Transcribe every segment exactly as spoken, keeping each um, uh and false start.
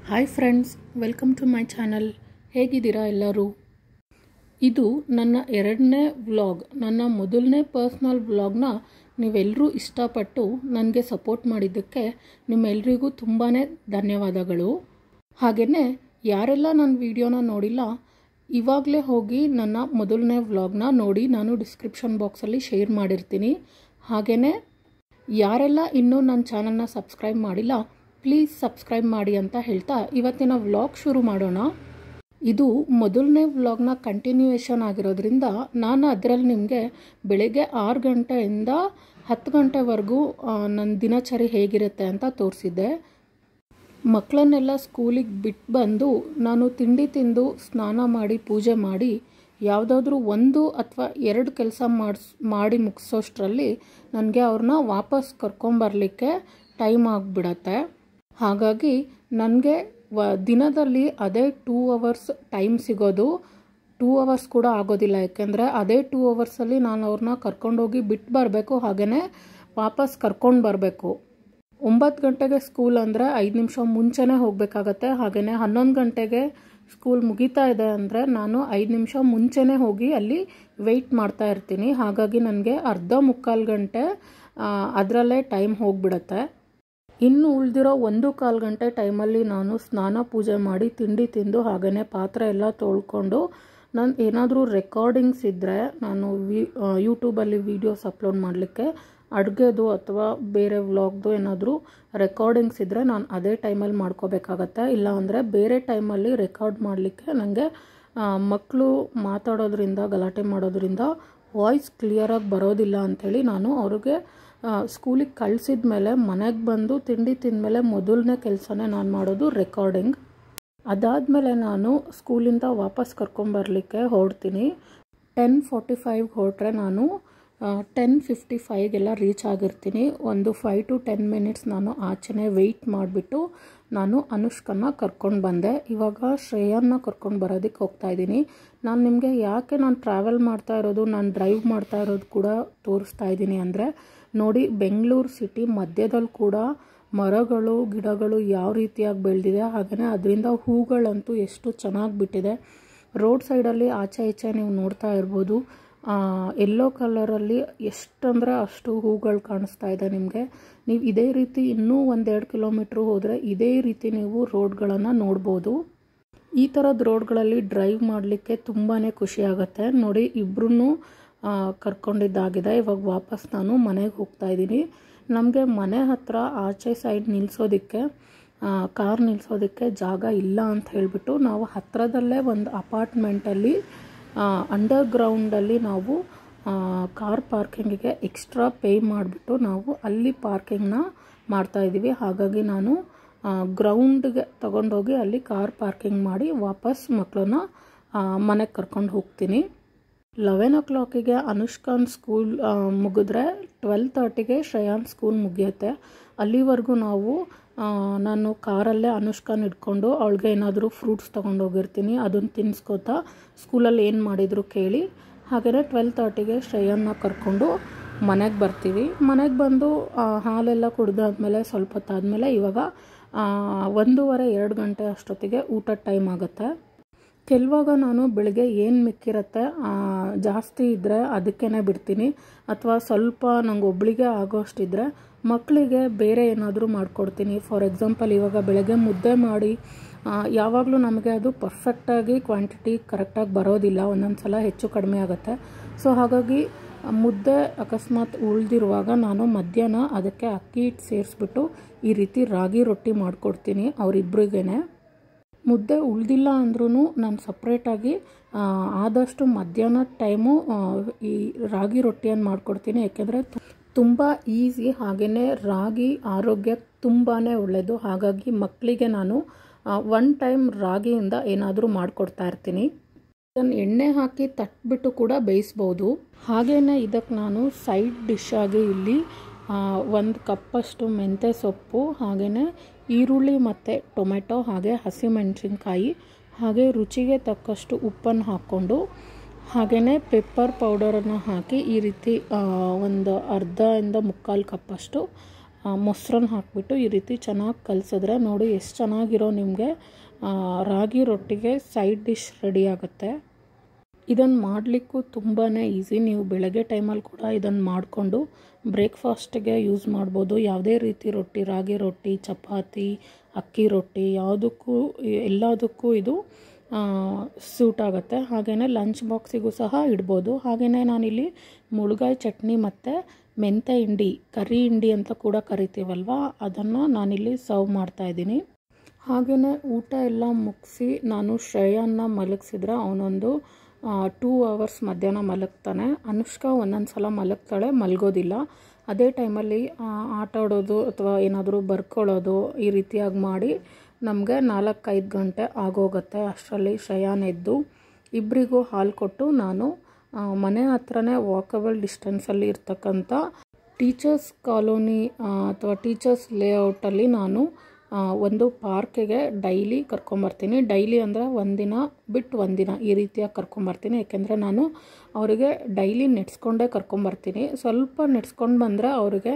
Hi friends, welcome to my channel. ಹೇಗಿದ್ದೀರಾ ಎಲ್ಲರೂ? ಇದು ನನ್ನ ಎರಡನೇ ವ್ಲಾಗ್. ನನ್ನ ಮೊದಲನೇ ಪರ್ಸ್ನಲ್ ವ್ಲಾಗ್ನ ನೀವೆಲ್ಲರೂ ಇಷ್ಟಪಟ್ಟು ನನಗೆ ಸಪೋರ್ಟ್ ಮಾಡಿದ್ದಕ್ಕೆ ನಿಮ್ಮೆಲ್ಲರಿಗೂ ತುಂಬಾ ಧನ್ಯವಾದಗಳು. ಹಾಗೆಯೇ ಯಾರೆಲ್ಲ ನನ್ನ ವಿಡಿಯೋನ ನೋಡಿಲ್ಲ, ಇವಾಗಲೇ ಹೋಗಿ ನನ್ನ ಮೊದಲನೇ ವ್ಲಾಗ್ನ ನೋಡಿ. ನಾನು ಡಿಸ್ಕ್ರಿಪ್ಷನ್ ಬಾಕ್ಸಲ್ಲಿ ಶೇರ್ ಮಾಡಿರ್ತೀನಿ. ಹಾಗೆಯೇ ಯಾರೆಲ್ಲ ಇನ್ನೂ ನನ್ನ ಚಾನಲ್ನ ಸಬ್ಸ್ಕ್ರೈಬ್ ಮಾಡಿಲ್ಲ, ಪ್ಲೀಸ್ ಸಬ್ಸ್ಕ್ರೈಬ್ ಮಾಡಿ ಅಂತ ಹೇಳ್ತಾ ಇವತ್ತಿನ ವ್ಲಾಗ್ ಶುರು ಮಾಡೋಣ. ಇದು ಮೊದಲನೇ ವ್ಲಾಗ್ನ ಕಂಟಿನ್ಯೂಯೇಷನ್ ಆಗಿರೋದ್ರಿಂದ ನಾನು ಅದರಲ್ಲಿ ನಿಮಗೆ ಬೆಳಗ್ಗೆ ಆರು ಗಂಟೆಯಿಂದ ಹತ್ತು ಗಂಟೆವರೆಗೂ ನನ್ನ ದಿನಚರಿ ಹೇಗಿರುತ್ತೆ ಅಂತ ತೋರಿಸಿದ್ದೆ. ಮಕ್ಕಳನ್ನೆಲ್ಲ ಸ್ಕೂಲಿಗೆ ಬಿಟ್ಟು ಬಂದು ನಾನು ತಿಂಡಿ ತಿಂದು ಸ್ನಾನ ಮಾಡಿ ಪೂಜೆ ಮಾಡಿ ಯಾವುದಾದ್ರೂ ಒಂದು ಅಥವಾ ಎರಡು ಕೆಲಸ ಮಾಡಿಸ್ ಮಾಡಿ ಮುಗಿಸೋಷ್ಟರಲ್ಲಿ ನನಗೆ ಅವ್ರನ್ನ ವಾಪಸ್ ಕರ್ಕೊಂಬರಲಿಕ್ಕೆ ಟೈಮ್ ಆಗಿಬಿಡತ್ತೆ. ಹಾಗಾಗಿ ನನಗೆ ವ ದಿನದಲ್ಲಿ ಅದೇ ಟೂ ಅವರ್ಸ್ ಟೈಮ್ ಸಿಗೋದು. ಟೂ ಅವರ್ಸ್ ಕೂಡ ಆಗೋದಿಲ್ಲ, ಯಾಕೆಂದರೆ ಅದೇ ಟೂ ಅವರ್ಸಲ್ಲಿ ನಾನು ಅವ್ರನ್ನ ಕರ್ಕೊಂಡೋಗಿ ಬಿಟ್ಟು ಬರಬೇಕು, ಹಾಗೆಯೇ ವಾಪಸ್ ಕರ್ಕೊಂಡು ಬರಬೇಕು. ಒಂಬತ್ತು ಗಂಟೆಗೆ ಸ್ಕೂಲ್ ಅಂದರೆ ಐದು ನಿಮಿಷ ಮುಂಚೆನೇ ಹೋಗಬೇಕಾಗತ್ತೆ. ಹಾಗೆಯೇ ಹನ್ನೊಂದು ಗಂಟೆಗೆ ಸ್ಕೂಲ್ ಮುಗೀತಾ ಇದೆ ಅಂದರೆ ನಾನು ಐದು ನಿಮಿಷ ಮುಂಚೆನೇ ಹೋಗಿ ಅಲ್ಲಿ ವೆಯ್ಟ್ ಮಾಡ್ತಾ ಇರ್ತೀನಿ. ಹಾಗಾಗಿ ನನಗೆ ಅರ್ಧ ಮುಕ್ಕಾಲು ಗಂಟೆ ಅದರಲ್ಲೇ ಟೈಮ್ ಹೋಗಿಬಿಡತ್ತೆ. ಇನ್ನು ಉಳಿದಿರೋ ಒಂದು ಕಾಲು ಗಂಟೆ ಟೈಮಲ್ಲಿ ನಾನು ಸ್ನಾನ ಪೂಜೆ ಮಾಡಿ ತಿಂಡಿ ತಿಂದು ಹಾಗೆಯೇ ಪಾತ್ರೆ ಎಲ್ಲ ತೊಳ್ಕೊಂಡು ನಾನು ಏನಾದರೂ ರೆಕಾರ್ಡಿಂಗ್ಸ್ ಇದ್ದರೆ ನಾನು ವಿ ಯೂಟ್ಯೂಬಲ್ಲಿ ವೀಡಿಯೋಸ್ ಅಪ್ಲೋಡ್ ಮಾಡಲಿಕ್ಕೆ ಅಡುಗೆದು ಅಥವಾ ಬೇರೆ ವ್ಲಾಗ್ದು ಏನಾದರೂ ರೆಕಾರ್ಡಿಂಗ್ಸ್ ಇದ್ದರೆ ನಾನು ಅದೇ ಟೈಮಲ್ಲಿ ಮಾಡ್ಕೋಬೇಕಾಗತ್ತೆ. ಇಲ್ಲ ಅಂದರೆ ಬೇರೆ ಟೈಮಲ್ಲಿ ರೆಕಾರ್ಡ್ ಮಾಡಲಿಕ್ಕೆ ನನಗೆ ಮಕ್ಕಳು ಮಾತಾಡೋದ್ರಿಂದ ಗಲಾಟೆ ಮಾಡೋದ್ರಿಂದ ವಾಯ್ಸ್ ಕ್ಲಿಯರಾಗಿ ಬರೋದಿಲ್ಲ ಅಂಥೇಳಿ ನಾನು ಅವ್ರಿಗೆ ಸ್ಕೂಲಿಗೆ ಕಳಿಸಿದ ಮೇಲೆ ಮನೆಗೆ ಬಂದು ತಿಂಡಿ ತಿಂದಮೇಲೆ ಮೊದಲನೇ ಕೆಲಸನೇ ನಾನು ಮಾಡೋದು ರೆಕಾರ್ಡಿಂಗ್. ಅದಾದಮೇಲೆ ನಾನು ಸ್ಕೂಲಿಂದ ವಾಪಸ್ ಕರ್ಕೊಂಬರಲಿಕ್ಕೆ ಹೊರಡ್ತೀನಿ. ಟೆನ್ ಫಾರ್ಟಿ ಫೈವ್ಗೆ ಹೊರಟ್ರೆ ನಾನು ಟೆನ್ ಫಿಫ್ಟಿ ಫೈವ್ಗೆಲ್ಲ ರೀಚ್ ಆಗಿರ್ತೀನಿ. ಒಂದು ಫೈವ್ ಟು ಟೆನ್ ಮಿನಿಟ್ಸ್ ನಾನು ಆಚೆನೇ ವೆಯ್ಟ್ ಮಾಡಿಬಿಟ್ಟು ನಾನು ಅನುಷ್ಕನ್ನ ಕರ್ಕೊಂಡು ಬಂದೆ. ಇವಾಗ ಶ್ರೇಯನ್ನ ಕರ್ಕೊಂಡು ಬರೋದಕ್ಕೆ ಹೋಗ್ತಾಯಿದ್ದೀನಿ. ನಾನು ನಿಮಗೆ ಯಾಕೆ ನಾನು ಟ್ರಾವೆಲ್ ಮಾಡ್ತಾ ಇರೋದು, ನಾನು ಡ್ರೈವ್ ಮಾಡ್ತಾ ಇರೋದು ಕೂಡ ತೋರಿಸ್ತಾ ಇದ್ದೀನಿ ಅಂದರೆ, ನೋಡಿ ಬೆಂಗಳೂರು ಸಿಟಿ ಮಧ್ಯದಲ್ಲಿ ಕೂಡ ಮರಗಳು ಗಿಡಗಳು ಯಾವ ರೀತಿಯಾಗಿ ಬೆಳೆದಿದೆ, ಹಾಗೆಯೇ ಅದರಿಂದ ಹೂಗಳಂತೂ ಎಷ್ಟು ಚೆನ್ನಾಗಿ ಬಿಟ್ಟಿದೆ. ರೋಡ್ ಸೈಡಲ್ಲಿ ಆಚೆ ಈಚೆ ನೀವು ನೋಡ್ತಾ ಇರ್ಬೋದು, ಯೆಲ್ಲೋ ಕಲರಲ್ಲಿ ಎಷ್ಟಂದರೆ ಅಷ್ಟು ಹೂಗಳು ಕಾಣಿಸ್ತಾ ಇದೆ ನಿಮಗೆ. ನೀವು ಇದೇ ರೀತಿ ಇನ್ನೂ ಒಂದೆರಡು ಕಿಲೋಮೀಟ್ರ್ ಹೋದರೆ ಇದೇ ರೀತಿ ನೀವು ರೋಡ್ಗಳನ್ನು ನೋಡ್ಬೋದು. ಈ ಥರದ ರೋಡ್ಗಳಲ್ಲಿ ಡ್ರೈವ್ ಮಾಡಲಿಕ್ಕೆ ತುಂಬಾ ಖುಷಿ ಆಗುತ್ತೆ. ನೋಡಿ ಇಬ್ಬರೂ ಕರ್ಕೊಂಡಿದ್ದಾಗಿದೆ. ಇವಾಗ ವಾಪಸ್ ನಾನು ಮನೆಗೆ ಹೋಗ್ತಾ ಇದ್ದೀನಿ. ನಮಗೆ ಮನೆ ಹತ್ರ ಆಚೆ ಸೈಡ್ ನಿಲ್ಲಿಸೋದಕ್ಕೆ ಕಾರ್ ನಿಲ್ಲಿಸೋದಕ್ಕೆ ಜಾಗ ಇಲ್ಲ ಅಂತ ಹೇಳಿಬಿಟ್ಟು ನಾವು ಹತ್ತಿರದಲ್ಲೇ ಒಂದು ಅಪಾರ್ಟ್ಮೆಂಟಲ್ಲಿ ಅಂಡರ್ಗ್ರೌಂಡಲ್ಲಿ ನಾವು ಕಾರ್ ಪಾರ್ಕಿಂಗಿಗೆ ಎಕ್ಸ್ಟ್ರಾ ಪೇ ಮಾಡಿಬಿಟ್ಟು ನಾವು ಅಲ್ಲಿ ಪಾರ್ಕಿಂಗ್ನ ಮಾಡ್ತಾಯಿದ್ದೀವಿ. ಹಾಗಾಗಿ ನಾನು ಗ್ರೌಂಡ್ಗೆ ತಗೊಂಡೋಗಿ ಅಲ್ಲಿ ಕಾರ್ ಪಾರ್ಕಿಂಗ್ ಮಾಡಿ ವಾಪಸ್ ಮಕ್ಕಳನ್ನ ಮನೆಗೆ ಕರ್ಕೊಂಡು ಹೋಗ್ತೀನಿ. ಲೆವೆನ್ ಓ ಕ್ಲಾಕಿಗೆ ಅನುಷ್ಕಾನ್ ಸ್ಕೂಲ್ ಮುಗಿದ್ರೆ ಟ್ವೆಲ್ ತರ್ಟಿಗೆ ಶ್ರೇಯಾನ್ ಸ್ಕೂಲ್ ಮುಗಿಯುತ್ತೆ. ಅಲ್ಲಿವರೆಗೂ ನಾವು ನಾನು ಕಾರಲ್ಲೇ ಅನುಷ್ಕಾನ್ ಇಟ್ಕೊಂಡು ಅವಳಿಗೆ ಏನಾದರೂ ಫ್ರೂಟ್ಸ್ ತೊಗೊಂಡೋಗಿರ್ತೀನಿ. ಅದನ್ನು ತಿನ್ನಿಸ್ಕೋತಾ ಸ್ಕೂಲಲ್ಲಿ ಏನು ಮಾಡಿದ್ರು ಕೇಳಿ ಹಾಗೆಯೇ ಟ್ವೆಲ್ ತರ್ಟಿಗೆ ಶ್ರೇಯನ್ನ ಕರ್ಕೊಂಡು ಮನೆಗೆ ಬರ್ತೀವಿ. ಮನೆಗೆ ಬಂದು ಹಾಲೆಲ್ಲ ಕುಡಿದಾದ್ಮೇಲೆ ಸ್ವಲ್ಪ ಹೊತ್ತಾದಮೇಲೆ ಇವಾಗ ಒಂದೂವರೆ ಎರಡು ಗಂಟೆ ಅಷ್ಟೊತ್ತಿಗೆ ಊಟದ ಟೈಮ್ ಆಗುತ್ತೆ. ಕೆಲವಾಗ ನಾನು ಬೆಳಗ್ಗೆ ಏನು ಮಿಕ್ಕಿರುತ್ತೆ ಜಾಸ್ತಿ ಇದ್ದರೆ ಅದಕ್ಕೇ ಬಿಡ್ತೀನಿ, ಅಥವಾ ಸ್ವಲ್ಪ ನಂಗೆ ಒಬ್ಳಿಗೆ ಆಗೋಷ್ಟಿದ್ರೆ ಮಕ್ಕಳಿಗೆ ಬೇರೆ ಏನಾದರೂ ಮಾಡಿಕೊಡ್ತೀನಿ. ಫಾರ್ ಎಕ್ಸಾಂಪಲ್ ಇವಾಗ ಬೆಳಗ್ಗೆ ಮುದ್ದೆ ಮಾಡಿ ಯಾವಾಗಲೂ ನಮಗೆ ಅದು ಪರ್ಫೆಕ್ಟಾಗಿ ಕ್ವಾಂಟಿಟಿ ಕರೆಕ್ಟಾಗಿ ಬರೋದಿಲ್ಲ, ಒಂದೊಂದು ಸಲ ಹೆಚ್ಚು ಕಡಿಮೆ ಆಗುತ್ತೆ. ಸೊ ಹಾಗಾಗಿ ಮುದ್ದೆ ಅಕಸ್ಮಾತ್ ಉಳಿದಿರುವಾಗ ನಾನು ಮಧ್ಯಾಹ್ನ ಅದಕ್ಕೆ ಅಕ್ಕಿ ಹಿಟ್ಟು ಸೇರಿಸ್ಬಿಟ್ಟು ಈ ರೀತಿ ರಾಗಿ ರೊಟ್ಟಿ ಮಾಡಿಕೊಡ್ತೀನಿ ಅವರಿಬ್ಬರಿಗೇ. ಮುದ್ದೆ ಉಳಿದಿಲ್ಲ ಅಂದ್ರೂ ನಾನು ಸಪ್ರೇಟಾಗಿ ಆದಷ್ಟು ಮಧ್ಯಾಹ್ನ ಟೈಮು ಈ ರಾಗಿ ರೊಟ್ಟಿಯನ್ನು ಮಾಡಿಕೊಡ್ತೀನಿ. ಯಾಕೆಂದರೆ ತುಂಬ ಈಸಿ, ಹಾಗೆಯೇ ರಾಗಿ ಆರೋಗ್ಯಕ್ಕೆ ತುಂಬಾ ಒಳ್ಳೆಯದು. ಹಾಗಾಗಿ ಮಕ್ಕಳಿಗೆ ನಾನು ಒನ್ ಟೈಮ್ ರಾಗಿಯಿಂದ ಏನಾದರೂ ಮಾಡಿಕೊಡ್ತಾ ಇರ್ತೀನಿ. ಇದನ್ನು ಎಣ್ಣೆ ಹಾಕಿ ತಟ್ಬಿಟ್ಟು ಕೂಡ ಬೇಯಿಸ್ಬೋದು. ಹಾಗೆಯೇ ಇದಕ್ಕೆ ನಾನು ಸೈಡ್ ಡಿಶ್ ಆಗಿ ಇಲ್ಲಿ ಒಂದು ಕಪ್ಪಷ್ಟು ಮೆಂತ್ಯ ಸೊಪ್ಪು, ಹಾಗೆಯೇ ಈರುಳ್ಳಿ ಮತ್ತು ಟೊಮೆಟೊ, ಹಾಗೆ ಹಸಿಮೆಣಸಿನ್ಕಾಯಿ, ಹಾಗೆ ರುಚಿಗೆ ತಕ್ಕಷ್ಟು ಉಪ್ಪನ್ನು ಹಾಕ್ಕೊಂಡು ಹಾಗೆಯೇ ಪೆಪ್ಪರ್ ಪೌಡರನ್ನು ಹಾಕಿ ಈ ರೀತಿ ಒಂದು ಅರ್ಧದಿಂದ ಮುಕ್ಕಾಲು ಕಪ್ಪಷ್ಟು ಮೊಸರನ್ನ ಹಾಕಿಬಿಟ್ಟು ಈ ರೀತಿ ಚೆನ್ನಾಗಿ ಕಲಸಿದ್ರೆ ನೋಡಿ ಎಷ್ಟು ಚೆನ್ನಾಗಿರೋ ನಿಮಗೆ ರಾಗಿ ರೊಟ್ಟಿಗೆ ಸೈಡ್ ಡಿಶ್ ರೆಡಿ ಆಗುತ್ತೆ. ಇದನ್ನು ಮಾಡಲಿಕ್ಕೂ ತುಂಬಾ ಈಸಿ. ನೀವು ಬೆಳಗ್ಗೆ ಟೈಮಲ್ಲಿ ಕೂಡ ಇದನ್ನು ಮಾಡಿಕೊಂಡು ಬ್ರೇಕ್ಫಾಸ್ಟ್ಗೆ ಯೂಸ್ ಮಾಡ್ಬೋದು. ಯಾವುದೇ ರೀತಿ ರೊಟ್ಟಿ, ರಾಗಿ ರೊಟ್ಟಿ, ಚಪಾತಿ, ಅಕ್ಕಿ ರೊಟ್ಟಿ ಯಾವುದಕ್ಕೂ ಎಲ್ಲದಕ್ಕೂ ಇದು ಸೂಟ್ ಆಗುತ್ತೆ. ಹಾಗೆಯೇ ಲಂಚ್ ಬಾಕ್ಸಿಗೂ ಸಹ ಇಡ್ಬೋದು. ಹಾಗೆಯೇ ನಾನಿಲ್ಲಿ ಮುಳುಗಾಯಿ ಚಟ್ನಿ ಮತ್ತು ಮೆಂತ್ಯ ಹಿಂಡಿ, ಕರಿ ಹಿಂಡಿ ಅಂತ ಕೂಡ ಕರಿತೀವಲ್ವ, ಅದನ್ನು ನಾನಿಲ್ಲಿ ಸರ್ವ್ ಮಾಡ್ತಾಯಿದ್ದೀನಿ. ಹಾಗೆಯೇ ಊಟ ಎಲ್ಲ ಮುಗಿಸಿ ನಾನು ಶ್ರೇಯನ್ನ ಮಲಗಿಸಿದ್ರೆ ಅವನೊಂದು ಟೂ ಅವರ್ಸ್ ಮಧ್ಯಾಹ್ನ ಮಲಗ್ತಾನೆ. ಅನುಷ್ಕಾ ಒಂದೊಂದು ಸಲ ಮಲಗ್ತಾಳೆ, ಮಲಗೋದಿಲ್ಲ. ಅದೇ ಟೈಮಲ್ಲಿ ಆಟ ಆಡೋದು ಅಥವಾ ಏನಾದರೂ ಬರ್ಕೊಳ್ಳೋದು ಈ ರೀತಿಯಾಗಿ ಮಾಡಿ ನಮಗೆ ನಾಲ್ಕೈದು ಗಂಟೆ ಆಗೋಗುತ್ತೆ. ಅಷ್ಟರಲ್ಲಿ ಶ್ರೇಯಾನ್ ಎದ್ದು ಇಬ್ಬರಿಗೂ ಹಾಲು ಕೊಟ್ಟು ನಾನು ಮನೆ ಹತ್ರನೇ ವಾಕಬಲ್ ಡಿಸ್ಟೆನ್ಸಲ್ಲಿ ಇರ್ತಕ್ಕಂಥ ಟೀಚರ್ಸ್ ಕಾಲೋನಿ ಅಥವಾ ಟೀಚರ್ಸ್ ಲೇಔಟಲ್ಲಿ ನಾನು ಒಂದು ಪಾರ್ಕಿಗೆ ಡೈಲಿ ಕರ್ಕೊಂಬರ್ತೀನಿ. ಡೈಲಿ ಅಂದರೆ ಒಂದಿನ ಬಿಟ್ಟು ಒಂದಿನ ಈ ರೀತಿಯಾಗಿ ಕರ್ಕೊಂಬರ್ತೀನಿ. ಏಕೆಂದರೆ ನಾನು ಅವರಿಗೆ ಡೈಲಿ ನೆಡ್ಸ್ಕೊಂಡೇ ಕರ್ಕೊಂಬರ್ತೀನಿ. ಸ್ವಲ್ಪ ನೆಡ್ಸ್ಕೊಂಡು ಬಂದರೆ ಅವರಿಗೆ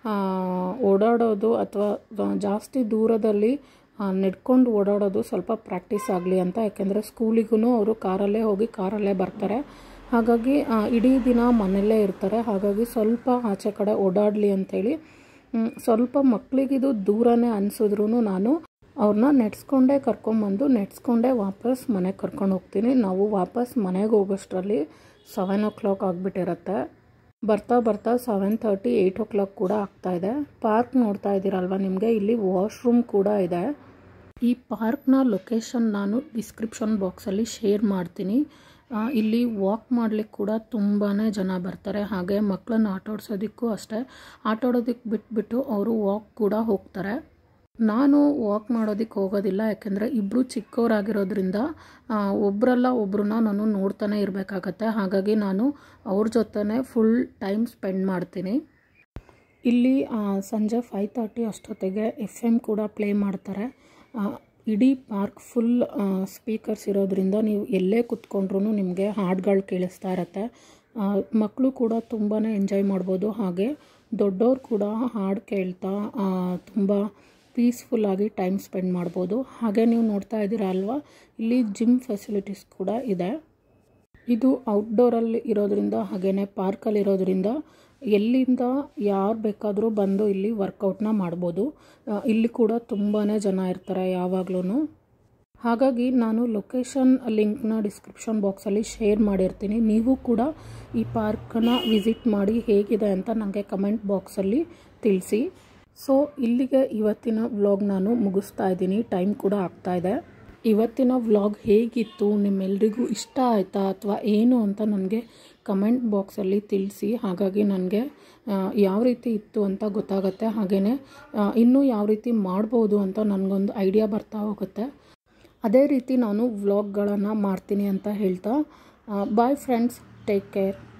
ಓಡಾಡೋದು ಅಥವಾ ಜಾಸ್ತಿ ದೂರದಲ್ಲಿ ನೆಡ್ಕೊಂಡು ಓಡಾಡೋದು ಸ್ವಲ್ಪ ಪ್ರಾಕ್ಟೀಸ್ ಆಗಲಿ ಅಂತ. ಯಾಕೆಂದರೆ ಸ್ಕೂಲಿಗೂ ಅವರು ಕಾರಲ್ಲೇ ಹೋಗಿ ಕಾರಲ್ಲೇ ಬರ್ತಾರೆ. ಹಾಗಾಗಿ ಇಡೀ ದಿನ ಮನೆಯಲ್ಲೇ ಇರ್ತಾರೆ. ಹಾಗಾಗಿ ಸ್ವಲ್ಪ ಆಚೆ ಕಡೆ ಓಡಾಡಲಿ ಅಂಥೇಳಿ ಸ್ವಲ್ಪ ಮಕ್ಕಳಿಗಿದು ದೂರನೇ ಅನಿಸಿದ್ರೂ ನಾನು ಅವ್ರನ್ನ ನೆಡ್ಸ್ಕೊಂಡೇ ಕರ್ಕೊಂಬಂದು ನೆಡ್ಸ್ಕೊಂಡೇ ವಾಪಸ್ ಮನೆಗೆ ಕರ್ಕೊಂಡು ಹೋಗ್ತೀನಿ. ನಾವು ವಾಪಸ್ ಮನೆಗೆ ಹೋಗೋಷ್ಟರಲ್ಲಿ ಸೆವೆನ್ ಓ ಕ್ಲಾಕ್ ಆಗಿಬಿಟ್ಟಿರುತ್ತೆ. ಬರ್ತಾ ಬರ್ತಾ seven thirty eight o'clock ಕೂಡ ಆಗ್ತಾಯಿದೆ. ಪಾರ್ಕ್ ನೋಡ್ತಾ ಇದ್ದೀರಲ್ವ, ನಿಮಗೆ ಇಲ್ಲಿ ವಾಶ್ರೂಮ್ ಕೂಡ ಇದೆ. ಈ ಪಾರ್ಕ್ನ ಲೊಕೇಶನ್ ನಾನು ಡಿಸ್ಕ್ರಿಪ್ಷನ್ ಬಾಕ್ಸಲ್ಲಿ ಶೇರ್ ಮಾಡ್ತೀನಿ. ಇಲ್ಲಿ ವಾಕ್ ಮಾಡಲಿಕ್ಕೆ ಕೂಡ ತುಂಬಾ ಜನ ಬರ್ತಾರೆ. ಹಾಗೆ ಮಕ್ಕಳನ್ನ ಆಟಾಡ್ಸೋದಕ್ಕೂ ಅಷ್ಟೇ, ಆಟಾಡೋದಕ್ಕೆ ಬಿಟ್ಬಿಟ್ಟು ಅವರು ವಾಕ್ ಕೂಡ ಹೋಗ್ತಾರೆ. ನಾನು ವಾಕ್ ಮಾಡೋದಕ್ಕೆ ಹೋಗೋದಿಲ್ಲ. ಯಾಕೆಂದರೆ ಇಬ್ಬರು ಚಿಕ್ಕವರಾಗಿರೋದ್ರಿಂದ ಒಬ್ಬರಲ್ಲ ಒಬ್ಬರನ್ನ ನಾನು ನೋಡ್ತಾನೆ ಇರಬೇಕಾಗತ್ತೆ. ಹಾಗಾಗಿ ನಾನು ಅವ್ರ ಜೊತೆನೇ ಫುಲ್ ಟೈಮ್ ಸ್ಪೆಂಡ್ ಮಾಡ್ತೀನಿ. ಇಲ್ಲಿ ಸಂಜೆ ಫೈವ್ ತರ್ಟಿ ಅಷ್ಟೊತ್ತಿಗೆ ಎಫ್ ಎಮ್ ಕೂಡ ಪ್ಲೇ ಮಾಡ್ತಾರೆ. ಇಡೀ ಪಾರ್ಕ್ ಫುಲ್ ಸ್ಪೀಕರ್ಸ್ ಇರೋದ್ರಿಂದ ನೀವು ಎಲ್ಲೇ ಕೂತ್ಕೊಂಡ್ರೂ ನಿಮಗೆ ಹಾಡುಗಳು ಕೇಳಿಸ್ತಾ ಇರುತ್ತೆ. ಮಕ್ಕಳು ಕೂಡ ತುಂಬಾ ಎಂಜಾಯ್ ಮಾಡ್ಬೋದು. ಹಾಗೆ ದೊಡ್ಡವ್ರು ಕೂಡ ಹಾಡು ಕೇಳ್ತಾ ತುಂಬ ಪೀಸ್ಫುಲ್ಲಾಗಿ ಟೈಮ್ ಸ್ಪೆಂಡ್ ಮಾಡ್ಬೋದು. ಹಾಗೆ ನೀವು ನೋಡ್ತಾ ಇದ್ದೀರಾ ಅಲ್ವಾ, ಇಲ್ಲಿ ಜಿಮ್ ಫೆಸಿಲಿಟೀಸ್ ಕೂಡ ಇದೆ. ಇದು ಔಟ್ಡೋರಲ್ಲಿ ಇರೋದ್ರಿಂದ ಹಾಗೆಯೇ ಪಾರ್ಕಲ್ಲಿ ಇರೋದ್ರಿಂದ ಎಲ್ಲಿಂದ ಯಾರು ಬೇಕಾದರೂ ಬಂದು ಇಲ್ಲಿ ವರ್ಕೌಟ್ನ ಮಾಡ್ಬೋದು. ಇಲ್ಲಿ ಕೂಡ ತುಂಬಾ ಜನ ಇರ್ತಾರೆ ಯಾವಾಗಲೂ. ಹಾಗಾಗಿ ನಾನು ಲೊಕೇಶನ್ ಲಿಂಕ್ನ ಡಿಸ್ಕ್ರಿಪ್ಷನ್ ಬಾಕ್ಸಲ್ಲಿ ಶೇರ್ ಮಾಡಿರ್ತೀನಿ. ನೀವು ಕೂಡ ಈ ಪಾರ್ಕನ್ನು ವಿಸಿಟ್ ಮಾಡಿ ಹೇಗಿದೆ ಅಂತ ನನಗೆ ಕಮೆಂಟ್ ಬಾಕ್ಸಲ್ಲಿ ತಿಳಿಸಿ. ಸೊ ಇಲ್ಲಿಗೆ ಇವತ್ತಿನ ವ್ಲಾಗ್ ನಾನು ಮುಗಿಸ್ತಾ ಇದ್ದೀನಿ. ಟೈಮ್ ಕೂಡ ಆಗ್ತಾಯಿದೆ. ಇವತ್ತಿನ ವ್ಲಾಗ್ ಹೇಗಿತ್ತು, ನಿಮ್ಮೆಲ್ರಿಗೂ ಇಷ್ಟ ಆಯಿತಾ ಅಥವಾ ಏನು ಅಂತ ನನಗೆ ಕಮೆಂಟ್ ಬಾಕ್ಸಲ್ಲಿ ತಿಳಿಸಿ. ಹಾಗಾಗಿ ನನಗೆ ಯಾವ ರೀತಿ ಇತ್ತು ಅಂತ ಗೊತ್ತಾಗುತ್ತೆ. ಹಾಗೆಯೇ ಇನ್ನೂ ಯಾವ ರೀತಿ ಮಾಡ್ಬೋದು ಅಂತ ನನಗೊಂದು ಐಡಿಯಾ ಬರ್ತಾ ಹೋಗುತ್ತೆ. ಅದೇ ರೀತಿ ನಾನು ವ್ಲಾಗ್ಗಳನ್ನು ಮಾಡ್ತೀನಿ ಅಂತ ಹೇಳ್ತಾ ಬಾಯ್ ಫ್ರೆಂಡ್ಸ್, ಟೇಕ್ ಕೇರ್.